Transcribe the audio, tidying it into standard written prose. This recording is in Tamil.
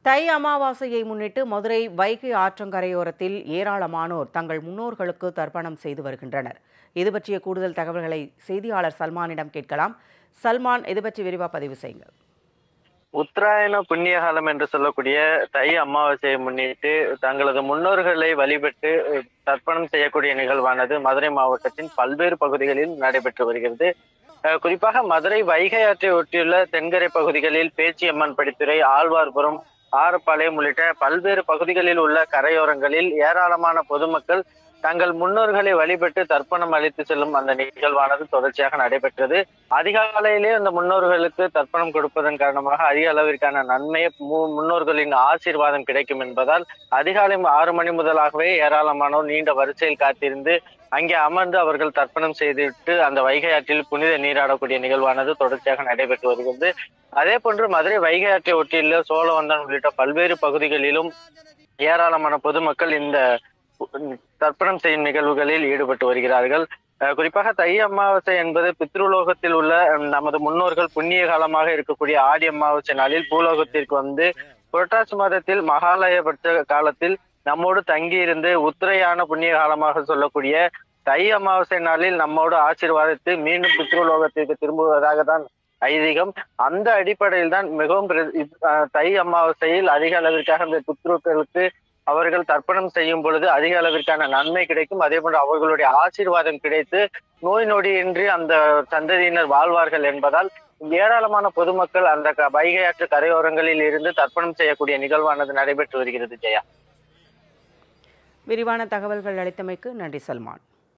தை அமாவாசையை முன்னிட்டு மதுரை வைகை ஆற்றங்கரையோரத்தில் ஏராளமானோர் தங்கள் முன்னோர்களுக்கு தர்ப்பணம் செய்து வருகின்றனர். இது பற்றிய கூடுதல் தகவல்களை செய்தியாளர் சல்மானிடம் கேட்கலாம். சல்மான், இது பற்றி விரிவாக பதிவு செய்யுங்கள். உத்தராயண புண்ணியகாலம் என்று சொல்லக்கூடிய தை அமாவாசையை முன்னிட்டு தங்களது முன்னோர்களை வழிபட்டு தர்ப்பணம் செய்யக்கூடிய நிகழ்வானது மதுரை மாவட்டத்தின் பல்வேறு பகுதிகளில் நடைபெற்று வருகிறது. குறிப்பாக மதுரை வைகை ஆற்றை ஒட்டியுள்ள தென்கரை பகுதிகளில் பேச்சியம்மன் படித்துறை, ஆழ்வார்புரம், ஆரப்பாளையம் உள்ளிட்ட பல்வேறு பகுதிகளில் உள்ள கரையோரங்களில் ஏராளமான பொதுமக்கள் தங்கள் முன்னோர்களை வழிபட்டு தர்ப்பணம் அளித்து செல்லும் அந்த நிகழ்வானது தொடர்ச்சியாக நடைபெற்றது. அதிகாலையிலே அந்த முன்னோர்களுக்கு தர்ப்பணம் கொடுப்பதன் காரணமாக அதிக அளவிற்கான நன்மையை முன்னோர்களின் ஆசீர்வாதம் கிடைக்கும் என்பதால் அதிகாலை 6 மணி முதலாகவே ஏராளமானோர் நீண்ட வரிசையில் காத்திருந்து அங்கே அமர்ந்து அவர்கள் தர்ப்பணம் செய்துவிட்டு அந்த வைகை ஆற்றில் புனித நீராடக்கூடிய நிகழ்வானது தொடர்ச்சியாக நடைபெற்று வருகிறது. அதே போன்று மதுரை வைகை ஆற்றை ஒட்டியுள்ள சோழவந்தான் உள்ளிட்ட பல்வேறு பகுதிகளிலும் ஏராளமான பொதுமக்கள் இந்த தர்ப்பணம் செய்யும் நிகழ்வுகளில் ஈடுபட்டு வருகிறார்கள். குறிப்பாக தை அமாவாசை என்பது பித்ருலோகத்தில் உள்ள நமது முன்னோர்கள் புண்ணிய காலமாக இருக்கக்கூடிய ஆடி அமாவாசை நாளில் பூலோகத்திற்கு வந்து புரட்டாசி மாதத்தில் மகாலயபட்ச காலத்தில் நம்மோடு தங்கி இருந்து உத்திரையான புண்ணிய காலமாக சொல்லக்கூடிய தை அமாவாசை நாளில் நம்மோடு ஆசீர்வாதித்து மீண்டும் பித்ருலோகத்திற்கு திரும்புவதாக தான் ஐதீகம். அந்த அடிப்படையில் தான் மிகவும் தை அமாவாசையில் அதிக அளவிற்காக இந்த பித்ருக்களுக்கு அவர்கள் தர்ப்பணம் செய்யும் பொழுது அதிக அளவிற்கான நன்மை கிடைக்கும். அதே போன்று அவர்களுடைய ஆசீர்வாதம் கிடைத்து நோய் நொடியின்றி அந்த சந்ததியினர் வாழ்வார்கள் என்பதால் ஏராளமான பொதுமக்கள் அந்த வைகை ஆற்று கரையோரங்களில் இருந்து தர்ப்பணம் செய்யக்கூடிய நிகழ்வானது நடைபெற்று வருகிறது. ஜெயா, விரிவான தகவல்கள் அளித்தமைக்கு நன்றி சல்மான்.